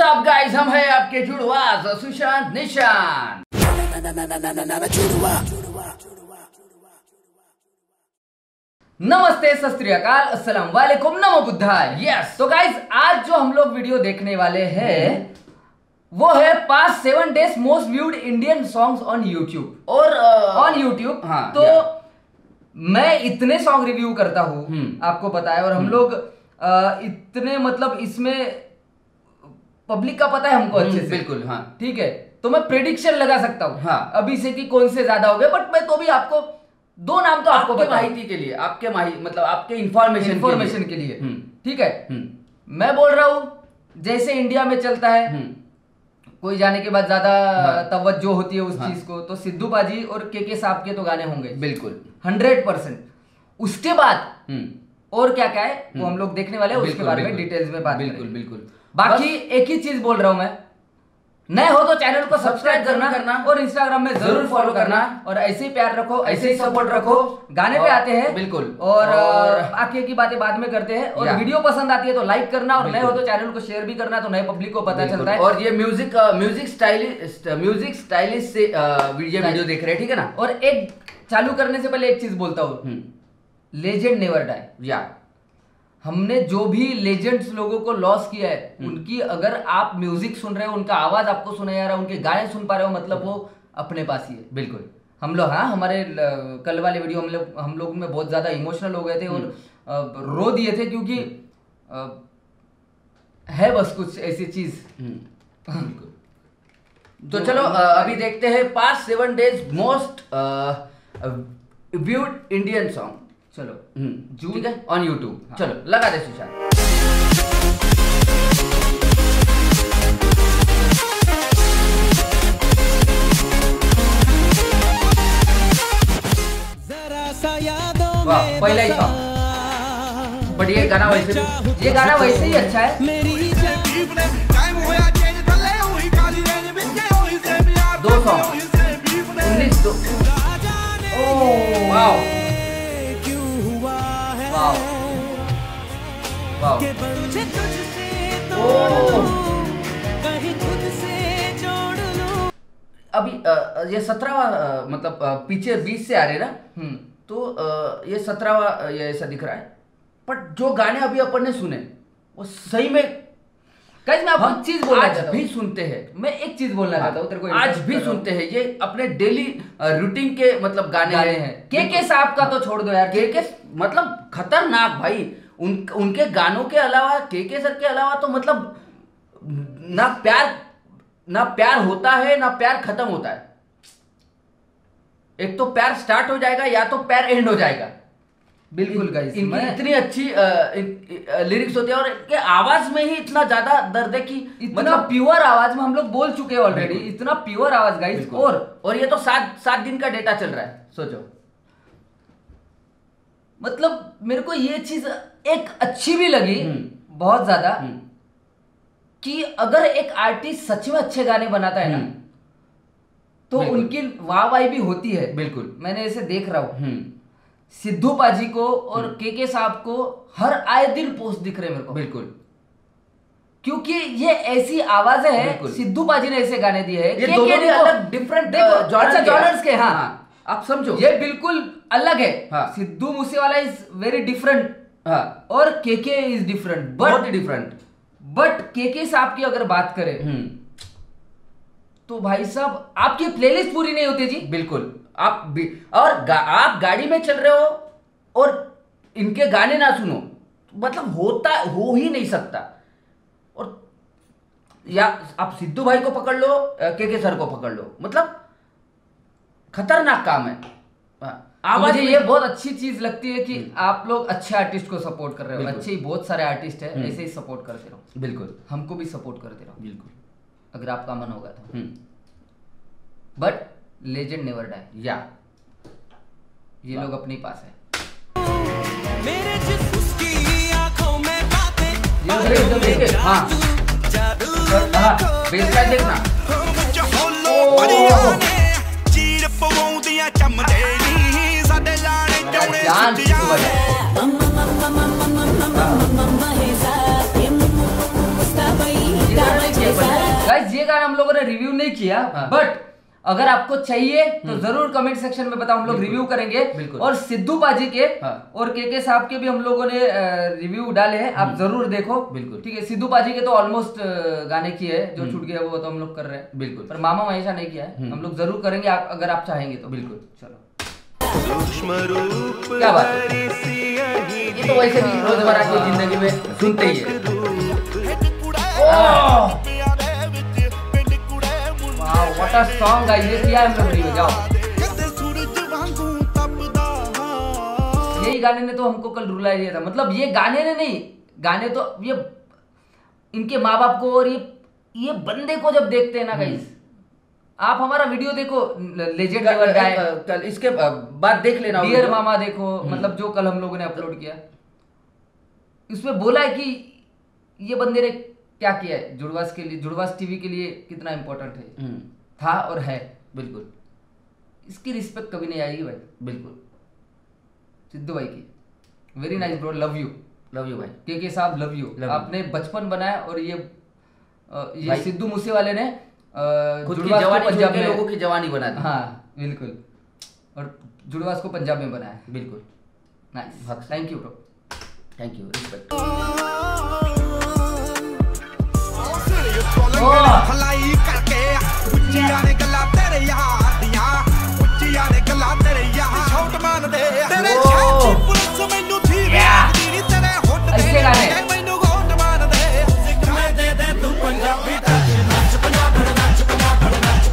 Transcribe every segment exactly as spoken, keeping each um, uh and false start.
Up guys, हम है आपके जुड़वा सुशांत निशान। नमस्ते, सत श्री अकाल, अस्सलाम वालेकुम, नमो बुद्धाय। यस, तो गाइस आज जो हम लोग वीडियो देखने वाले हैं वो है past seven days most viewed Indian songs on YouTube और ऑन यूट्यूब। हाँ, तो मैं इतने सॉन्ग रिव्यू करता हूँ, आपको पता है, और हम लोग आ, इतने मतलब इसमें पब्लिक का पता है हमको अच्छे से। बिल्कुल, हाँ, ठीक है। तो मैं प्रेडिक्शन लगा सकता हूँ हाँ अभी से कि कौन से ज्यादा हो गए, बट मैं तो भी आपको दो नाम तो आपको माहिती के लिए, आपके माहिती मतलब आपके इंफॉर्मेशन इंफॉर्मेशन के लिए, ठीक है। मैं बोल रहा हूँ जैसे इंडिया में चलता है, कोई जाने के बाद ज्यादा हाँ। तवज्जो होती है उस हाँ। चीज को, तो सिद्धू पाजी और के के साहब के तो गाने होंगे बिल्कुल हंड्रेड परसेंट। उसके बाद और क्या क्या है वो हम लोग देखने वाले हैं, उसके बारे में डिटेल्स में बात बिल्कुल बिल्कुल। बाकी एक ही चीज बोल रहा हूं मैं, नए हो तो चैनल को सब्सक्राइब करना करना और इंस्टाग्राम में जरूर फॉलो करना, और ऐसे ही प्यार रखो, ऐसे ही सपोर्ट रखो। गाने पे आते हैं बिल्कुल, और, और आगे की बातें बाद में करते हैं। और वीडियो पसंद आती है तो लाइक करना, और नए हो तो चैनल को शेयर भी करना, तो नए पब्लिक को पता चलता है। और ये music music stylist music stylist से वीडियो देख रहे हैं, ठीक है ना। और एक चालू करने से पहले एक चीज बोलता हूँ, लेजेंड नेवर डाई। या हमने जो भी लेजेंड्स लोगों को लॉस किया है, उनकी अगर आप म्यूजिक सुन रहे हो, उनका आवाज आपको सुना जा रहा है, उनके गाने सुन पा रहे हो, मतलब वो अपने पास ही है बिल्कुल। हम लोग हाँ हमारे कल वाले वीडियो हम लोग हम लोग में बहुत ज्यादा इमोशनल हो गए थे और रो दिए थे, क्योंकि है बस कुछ ऐसी चीज। तो चलो अभी देखते हैं past seven days most viewed Indian song. चलो जू ठीक है ऑन यूट्यूब। हाँ। चलो लगा दे सुशांत। वाह, पहला ही सॉन्ग, बट ये गाना वैसे ये गाना वैसे ही अच्छा है। दो सॉन्ग उन्नीस दो ओह वाओ अभी ये सत्रहवा मतलब पीछे बीस से आ रहे ना, तो ये सत्रहवा ये ऐसा दिख रहा है। बट जो गाने अभी अपन ने सुने वो सही में गाइस, मैं आपको चीज बोलना चाहता हूं, भी सुनते हैं। मैं एक चीज बोलना चाहता हूं, तेरे को आज भी सुनते हैं, ये अपने डेली रूटीन के मतलब गाने हैं। के के साहब का तो छोड़ दो यार, के के मतलब खतरनाक भाई। उन उनके गानों के अलावा, के के सर के अलावा तो मतलब ना प्यार ना प्यार होता है ना प्यार खत्म होता है। एक तो प्यार स्टार्ट हो जाएगा या तो प्यार एंड हो जाएगा। बिल्कुल गाइस, इनकी इतनी अच्छी लिरिक्स होती है और इनके आवाज में ही इतना ज्यादा दर्द है कि इतना मतलब प्योर आवाज में हम लोग बोल चुके हैं ऑलरेडी, इतना प्योर आवाज गाइस। और और ये तो सात सात दिन का डेटा चल रहा है, सोचो। मतलब मेरे को ये चीज एक अच्छी भी लगी बहुत ज्यादा, कि अगर एक आर्टिस्ट सच में अच्छे गाने बनाता है ना, तो उनकी वाहवाही भी होती है। बिल्कुल, मैंने ऐसे देख रहा हूं, सिद्धू पाजी को और के के साहब को हर आए दिन पोस्ट दिख रहे हैं मेरे को। बिल्कुल, क्योंकि ये ऐसी आवाजें हैं, सिद्धू पाजी ने ऐसे गाने दिए हैं, ये दोनों भी अलग डिफरेंट जॉनर्स के। हाँ, आप समझो, ये बिल्कुल अलग है। हाँ, Sidhu Moosewala is very different, हाँ, और के के इज डिफरेंट, बहुत ही डिफरेंट। बट के के साहब की अगर बात करें तो भाई साहब आपकी प्लेलिस्ट पूरी नहीं होती जी। बिल्कुल, आप भी और गा, आप गाड़ी में चल रहे हो और इनके गाने ना सुनो, मतलब होता हो ही नहीं सकता। और या आप सिद्धू भाई को पकड़ लो, के के सर को पकड़ लो, मतलब खतरनाक काम है। तो मुझे ये बहुत अच्छी चीज लगती है कि आप लोग अच्छे आर्टिस्ट को सपोर्ट कर रहे हो। अच्छे ही बहुत सारे आर्टिस्ट हैं, ऐसे ही सपोर्ट करते रहो। बिल्कुल, हमको भी सपोर्ट करते रहो बिल्कुल, अगर आपका मन होगा तो। But legend never die. या ये लोग अपने पास है। मेरे जिसकी आंखों में बातें, हाँ हाँ बेसलाइन देखना। जान गाइस ये गाना हम लोगों ने रिव्यू नहीं किया, बट अगर आपको चाहिए तो जरूर कमेंट सेक्शन में बताओ, हम लोग रिव्यू करेंगे। और सिद्धू पाजी के और केके साहब के भी हम लोगों ने रिव्यू डाले हैं, आप जरूर देखो। बिल्कुल ठीक है, सिद्धू पाजी के तो ऑलमोस्ट गाने की है, जो छूट गया वो तो हम लोग कर रहे हैं। बिल्कुल, पर मामा महेशा नहीं किया है, हम लोग जरूर करेंगे आप, अगर आप चाहेंगे तो। बिल्कुल, चलो क्या बात है, ये तो वैसे भी रोजमर्रा की जिंदगी में सुनते ही है। व्हाट अ सॉन्ग गाइस, ये किया है हम लोग वीडियो। जाओ, यही गाने ने तो हमको कल रुला दिया था। मतलब ये गाने ने नहीं, गाने तो ये इनके माँ बाप को और ये ये बंदे को जब देखते हैं ना गाइस, आप हमारा वीडियो देखो, लेजेंड लेवल गाय, कल इसके बाद देख लेना, डियर मामा देखो, मतलब जो कल हम लोगों ने अपलोड किया, इसमें बोला है कि ये बंदे ने क्या किया है जुड़वास के लिए, जुड़वास टीवी के लिए कितना इंपॉर्टेंट है, था और है। बिल्कुल, इसकी रिस्पेक्ट कभी नहीं आएगी भाई। बिल्कुल, सिद्धू भाई की very nice bro, love you, love you भाई, के के साहब लव यू। आपने बचपन बनाया और ये ये सिद्धू मूसे वाले ने खुद की जवानी, पंजाब में लोगों की जवानी बना दी। हाँ बिल्कुल, और जुड़वास को पंजाब में बनाया। बिल्कुल nice, thank you bro, thank you, respect. भलाई करके ਉੱਚੀਆਂ ਨੇ ਗੱਲਾਂ ਤੇਰੇ ਯਾਰ ਦੀਆਂ, ਉੱਚੀਆਂ ਨੇ ਗੱਲਾਂ ਤੇਰੇ ਯਾਰ ਛੋਟ ਮੰਨਦੇ ਤੇਰੇ ਛਾਤੀ ਪੁਲਿਸ ਮੈਨੂੰ ਥੀ ਵੇਖਦੀ ਨੀ ਤੇਰੇ ਹੁੱਟ ਦੇ ਮੈਨੂੰ ਗੋਟ ਮੰਨਦੇ ਸਿੱਖ ਮੈਂ ਦੇ ਦੇ ਤੂੰ ਪੰਜਾਬੀ ਦਾ ਨੱਚ ਪੰਜਾਬ ਨੱਚ ਪੰਜਾਬ ਨੱਚ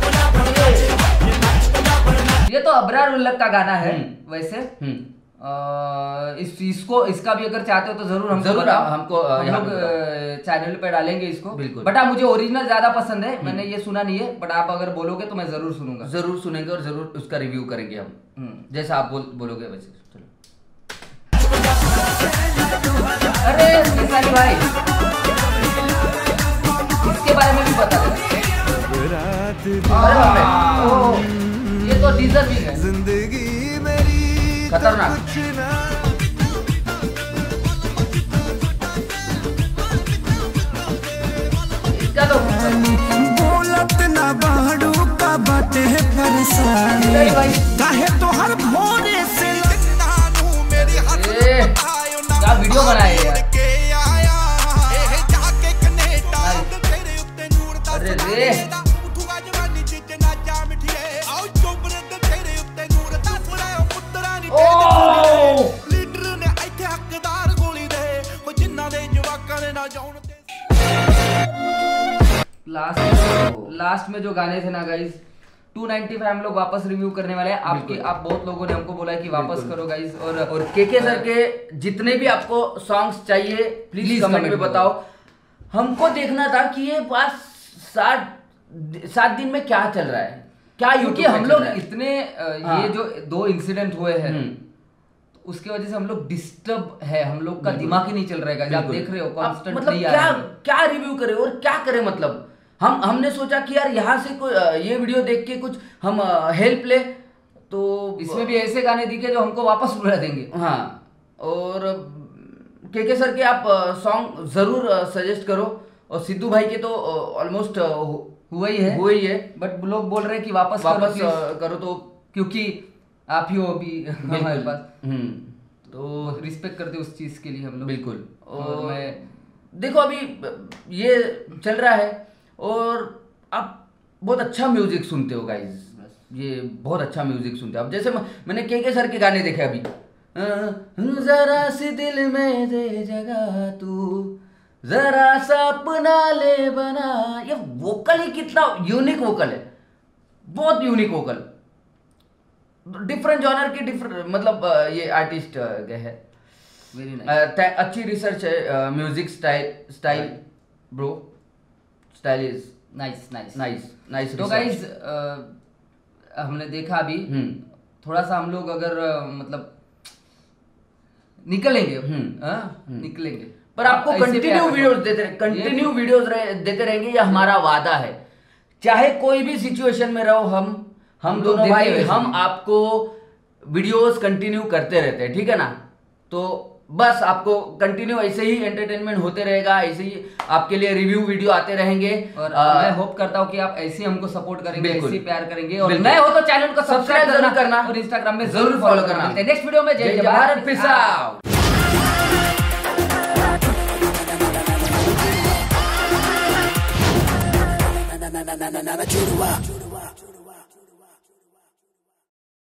ਪੰਜਾਬ। ये तो अबरार उल्लक का गाना है वैसे। इस इसको इसका भी अगर चाहते हो तो जरूर हम जरूर हमको हम लोग चैनल पे डालेंगे इसको। बिल्कुल, बट मुझे ओरिजिनल ज्यादा पसंद है, मैंने ये सुना नहीं है, बट आप अगर बोलोगे तो मैं जरूर सुनूंगा, जरूर सुनेंगे और जरूर उसका रिव्यू करेंगे हम, जैसा आप बोल बोलोगे वैसे। चलो, अरे मिसाली भाई, इसके बारे में भी बता दो। ये तो डिजर्विंग है, जिंदगी मेरी खतरनाक। क्या तो बोलत ना बाड़ू का बाटे परेशान काहे तो हर भोरे से लन्नानू मेरी हर क्या वीडियो बनाए यार। अरे रे लास्ट लास्ट में जो गाने थे ना गाइस, टू नाइंटी फाइव हम लोग वापस रिव्यू करने वाले हैं। आपके आप बहुत लोगों ने हमको बोला है कि वापस करो गाइस, और और केके सर के जितने भी आपको सॉन्ग्स चाहिए प्लीज कमेंट में बताओ। हमको देखना था कि ये पास सात सात दिन में क्या चल रहा है, क्या क्योंकि हम लोग इतने ये जो दो इंसिडेंट हुए हैं उसके वजह से हम लोग डिस्टर्ब है, हम लोग का दिमाग ही नहीं चल रहा है। आप देख रहे हो कांस्टेंट मतलब क्या क्या रिव्यू करें और क्या करें। मतलब हम हमने सोचा कि यार यहाँ से कोई ये वीडियो देख के कुछ हम हेल्प ले, तो इसमें भी ऐसे गाने दिखे जो हमको वापस बुला देंगे। हाँ, और केके सर के आप सॉन्ग जरूर सजेस्ट करो, और सिद्धू भाई के तो ऑलमोस्ट हुआ ही है हुआ ही है बट लोग बोल रहे हैं कि वापस वापस करो, करो तो क्योंकि आप ही हो अभी हमारे पास, तो रिस्पेक्ट करते उस चीज के लिए हम लोग। बिल्कुल, और मैं देखो अभी ये चल रहा है और आप बहुत अच्छा म्यूजिक सुनते हो गाइस, ये बहुत अच्छा म्यूजिक सुनते हो आप। जैसे मैंने केके सर के गाने देखे अभी, जरा सी दिल में दे जगह तू, जरा सा अपना ले बना, ये वोकल ही कितना यूनिक वोकल है, बहुत यूनिक वोकल, डिफरेंट जॉनर की डिफरेंट मतलब ये आर्टिस्ट गए है। वेरी नाइस, अच्छी रिसर्च है, music style style bro, style is nice nice nice nice. तो गाइस हमने देखा अभी थोड़ा सा हम लोग अगर मतलब निकलेंगे निकलेंगे पर आपको कंटिन्यू वीडियोस देते रहे कंटिन्यू वीडियोस देते रहेंगे, ये हमारा वादा है। चाहे कोई भी सिचुएशन में रहो, हम हम दोनों भाई हम आपको वीडियोस कंटिन्यू करते रहते हैं, ठीक है ना। तो बस आपको कंटिन्यू ऐसे ही एंटरटेनमेंट होते रहेगा, ऐसे ही आपके लिए रिव्यू वीडियो आते रहेंगे। और आ, मैं होप करता हूँ कि आप ऐसे ही हमको सपोर्ट करेंगे, ऐसे ही प्यार करेंगे, और नए हो तो चैनल को सब्सक्राइब जरूर करना और इंस्टाग्राम में जरूर फॉलो करना। नेक्स्ट वीडियो में। जय भारत, पीस आउट।